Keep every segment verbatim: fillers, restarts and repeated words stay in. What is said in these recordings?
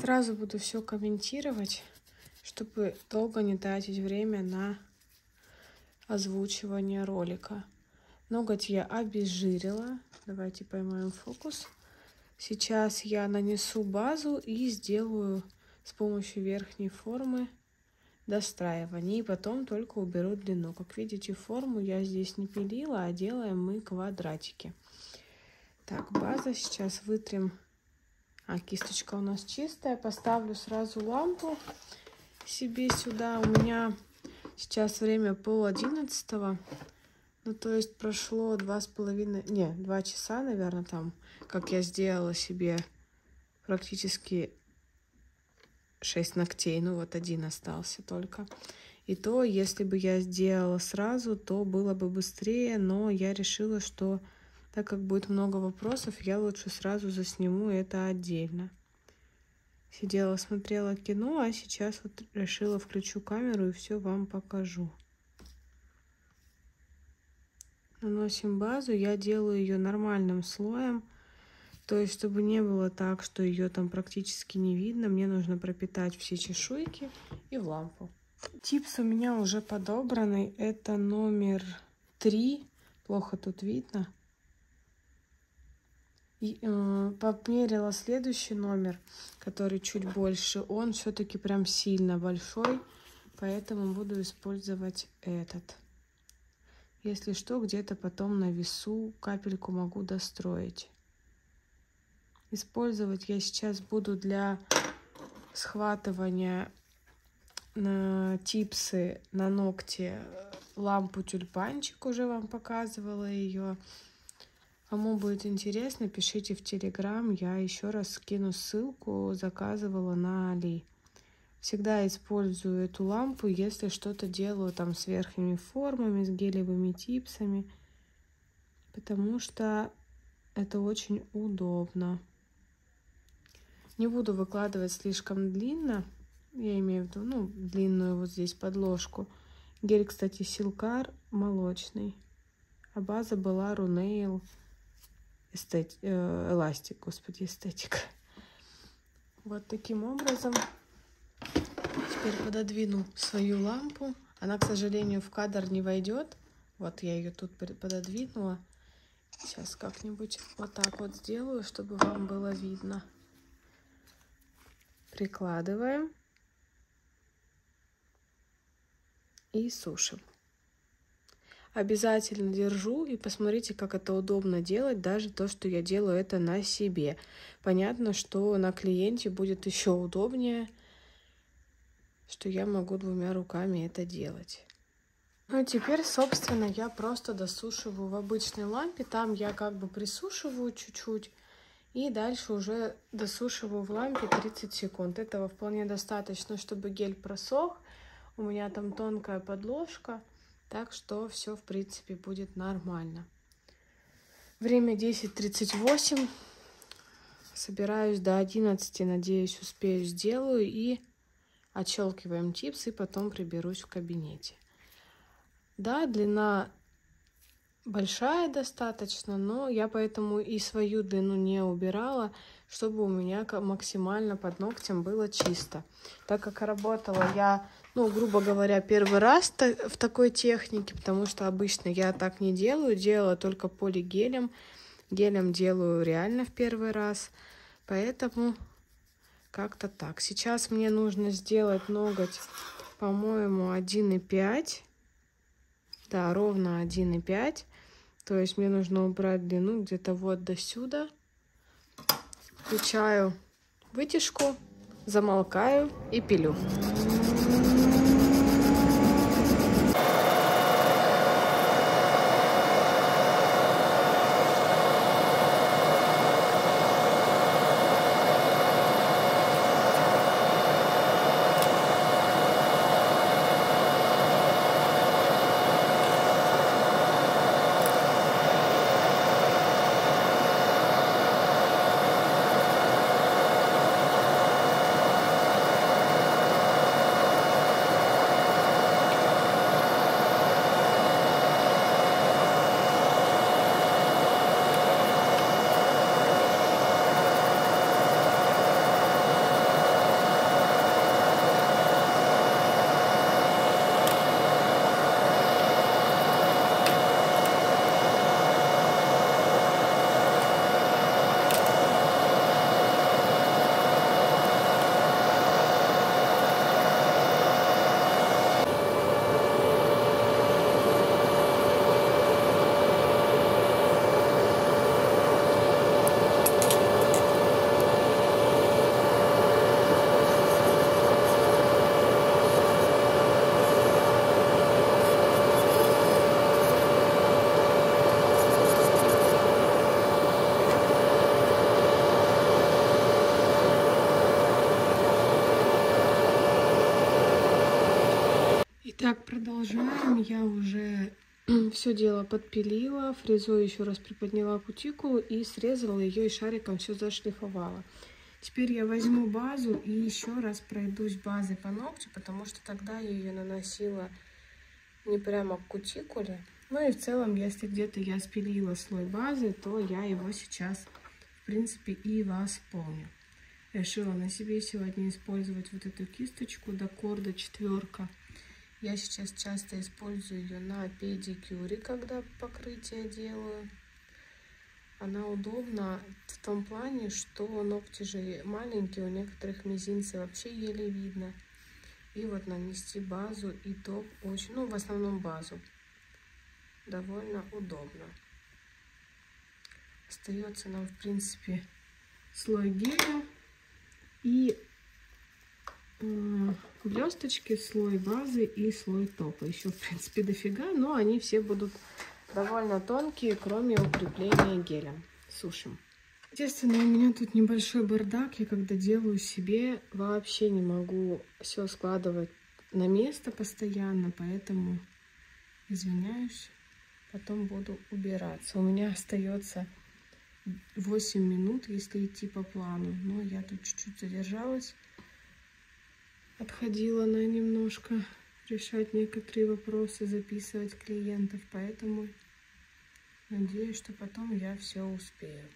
Сразу буду все комментировать, чтобы долго не тратить время на озвучивание ролика. Ноготь я обезжирила. Давайте поймаем фокус. Сейчас я нанесу базу и сделаю с помощью верхней формы достраивание. И потом только уберу длину. Как видите, форму я здесь не пилила, а делаем мы квадратики. Так, база. Сейчас вытрем. А, кисточка у нас чистая. Поставлю сразу лампу себе сюда. У меня сейчас время пол одиннадцатого. Ну, то есть прошло два с половиной, не, два часа, наверное, там, как я сделала себе практически шесть ногтей. Ну, вот один остался только. И то, если бы я сделала сразу, то было бы быстрее. Но я решила, что так как будет много вопросов, я лучше сразу засниму это отдельно. Сидела, смотрела кино, а сейчас вот решила включу камеру и все вам покажу. Наносим базу. Я делаю ее нормальным слоем. То есть, чтобы не было так, что ее там практически не видно, мне нужно пропитать все чешуйки и в лампу. Типс у меня уже подобранный. Это номер три. Плохо тут видно. И, э, померила следующий номер, который чуть больше. Он все-таки прям сильно большой, поэтому буду использовать этот. Если что, где-то потом на весу капельку могу достроить. Использовать я сейчас буду для схватывания на типсы на ногти лампу тюльпанчик. Уже вам показывала ее. Кому будет интересно, пишите в Телеграм. Я еще раз скину ссылку. Заказывала на Али. Всегда использую эту лампу, если что-то делаю там с верхними формами, с гелевыми типсами. Потому что это очень удобно. Не буду выкладывать слишком длинно. Я имею в виду, ну, длинную вот здесь подложку. Гель, кстати, Силкар молочный. А база была Рунейл. Эстет... Э, эластик, господи, эстетика. Вот таким образом. Теперь пододвину свою лампу. Она, к сожалению, в кадр не войдет. Вот я ее тут пододвинула. Сейчас как-нибудь вот так вот сделаю, чтобы вам было видно. Прикладываем. И сушим. Обязательно держу и посмотрите, как это удобно делать, даже то, что я делаю это на себе. Понятно, что на клиенте будет еще удобнее, что я могу двумя руками это делать. Ну и теперь, собственно, я просто досушиваю в обычной лампе. Там я как бы присушиваю чуть-чуть и дальше уже досушиваю в лампе тридцать секунд. Этого вполне достаточно, чтобы гель просох. У меня там тонкая подложка. Так что все, в принципе, будет нормально. Время десять тридцать восемь. Собираюсь до одиннадцати, надеюсь, успею, сделаю. И отщелкиваем типс, и потом приберусь в кабинете. Да, длина большая достаточно, но я поэтому и свою длину не убирала, чтобы у меня максимально под ногтем было чисто. Так как работала я, ну, грубо говоря, первый раз в такой технике, потому что обычно я так не делаю, делала только полигелем. Гелем делаю реально в первый раз, поэтому как-то так. Сейчас мне нужно сделать ноготь, по-моему, один и пять. Да, ровно один и пять. То есть мне нужно убрать длину где-то вот до сюда. Включаю вытяжку, замолкаю и пилю. Так, продолжаем. Я уже все дело подпилила, фрезой еще раз приподняла кутикулу и срезала ее и шариком все зашлифовала. Теперь я возьму базу и еще раз пройдусь базой по ногтю, потому что тогда я ее наносила не прямо к кутикуле. Ну и в целом, если где-то я спилила слой базы, то я его сейчас, в принципе, и восполню. Решила на себе сегодня использовать вот эту кисточку Дакорда четверка. Я сейчас часто использую ее на педикюре, когда покрытие делаю. Она удобна в том плане, что ногти же маленькие, у некоторых мизинцы вообще еле видно. И вот нанести базу и топ очень, ну в основном базу, довольно удобно. Остается нам в принципе слой геля и э, блесточки, слой базы и слой топа. Еще в принципе дофига, но они все будут довольно тонкие, кроме укрепления гелем. Сушим. Естественно, у меня тут небольшой бардак. Я когда делаю себе, вообще не могу все складывать на место постоянно, поэтому извиняюсь, потом буду убираться. У меня остается восемь минут, если идти по плану, но я тут чуть-чуть задержалась, отходила на немножко решать некоторые вопросы, записывать клиентов, поэтому надеюсь, что потом я все успею.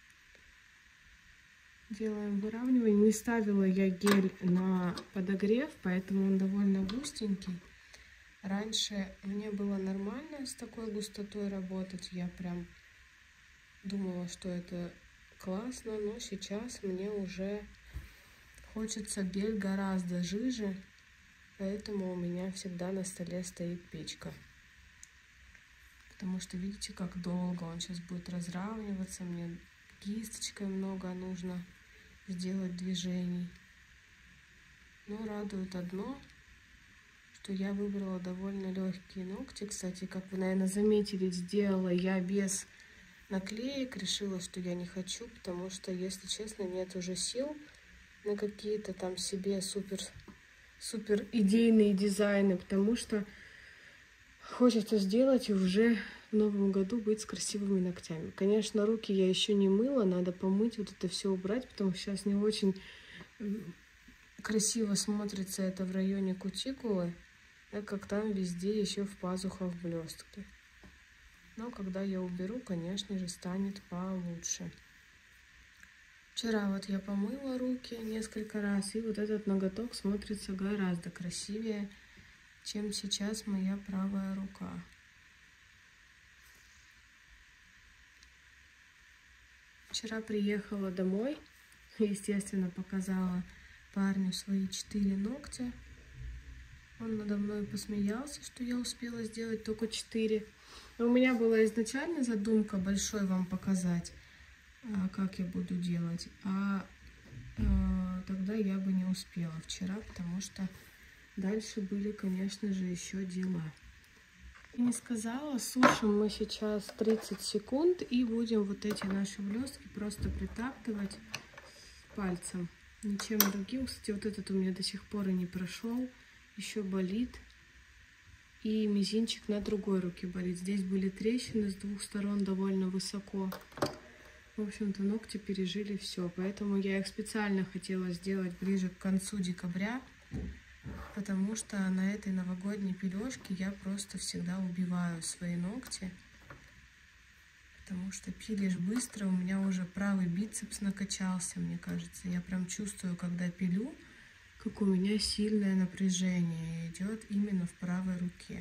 Делаем выравнивание. Не ставила я гель на подогрев, поэтому он довольно густенький. Раньше мне было нормально с такой густотой работать. Я прям думала, что это классно, но сейчас мне уже хочется гель гораздо жиже, поэтому у меня всегда на столе стоит печка. Потому что видите, как долго он сейчас будет разравниваться. Мне кисточкой много нужно сделать движений. Но радует одно, что я выбрала довольно легкие ногти. Кстати, как вы, наверное, заметили, сделала я без наклеек. Решила, что я не хочу, потому что, если честно, нет уже сил на какие-то там себе супер, супер идейные дизайны, потому что хочется сделать и уже в новом году быть с красивыми ногтями. Конечно, руки я еще не мыла, надо помыть, вот это все убрать, потому что сейчас не очень красиво смотрится это в районе кутикулы, так как там везде еще в пазухах блестки. Но когда я уберу, конечно же, станет получше. Вчера вот я помыла руки несколько раз, и вот этот ноготок смотрится гораздо красивее, чем сейчас моя правая рука. Вчера приехала домой, естественно, показала парню свои четыре ногтя. Он надо мной посмеялся, что я успела сделать только четыре. Но у меня была изначально задумка большой вам показать, как я буду делать. А э, тогда я бы не успела вчера, потому что дальше были, конечно же, еще дела. И не сказала, сушим мы сейчас тридцать секунд и будем вот эти наши блестки просто притаптывать пальцем. Ничем другим. Кстати, вот этот у меня до сих пор и не прошел. Еще болит. И мизинчик на другой руке болит. Здесь были трещины с двух сторон довольно высоко. В общем-то, ногти пережили все. Поэтому я их специально хотела сделать ближе к концу декабря. Потому что на этой новогодней пилёшке я просто всегда убиваю свои ногти. Потому что пилишь быстро. У меня уже правый бицепс накачался, мне кажется. Я прям чувствую, когда пилю, как у меня сильное напряжение идет именно в правой руке.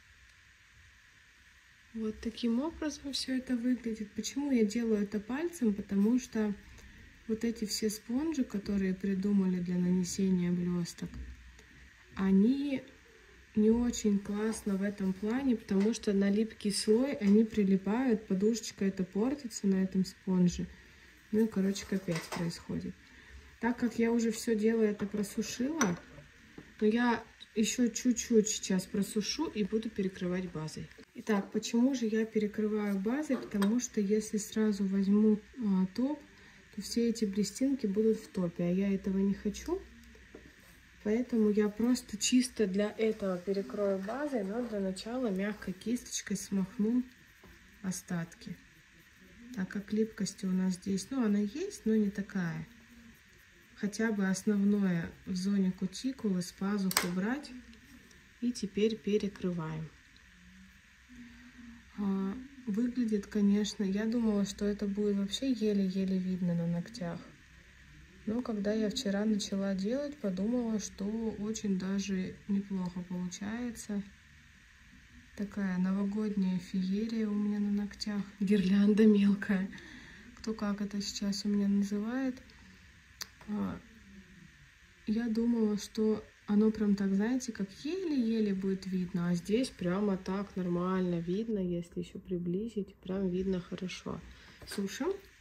Вот таким образом все это выглядит. Почему я делаю это пальцем? Потому что вот эти все спонжи, которые придумали для нанесения блесток, они не очень классно в этом плане, потому что на липкий слой они прилипают, подушечка это портится на этом спонже. Ну и, короче, капец происходит. Так как я уже все дело это просушила, то я еще чуть-чуть сейчас просушу и буду перекрывать базой. Итак, почему же я перекрываю базой? Потому что если сразу возьму а, топ, то все эти блестинки будут в топе, а я этого не хочу. Поэтому я просто чисто для этого перекрою базой, но для начала мягкой кисточкой смахну остатки. Так как липкости у нас здесь, ну, она есть, но не такая. Хотя бы основное в зоне кутикулы с пазух убрать. И теперь перекрываем. А, выглядит, конечно, я думала, что это будет вообще еле-еле видно на ногтях. Но когда я вчера начала делать, подумала, что очень даже неплохо получается. Такая новогодняя феерия у меня на ногтях. Гирлянда мелкая. Кто как это сейчас у меня называет. Я думала, что оно прям так, знаете, как еле-еле будет видно. А здесь прямо так нормально видно, если еще приблизить. Прям видно хорошо. Сушим.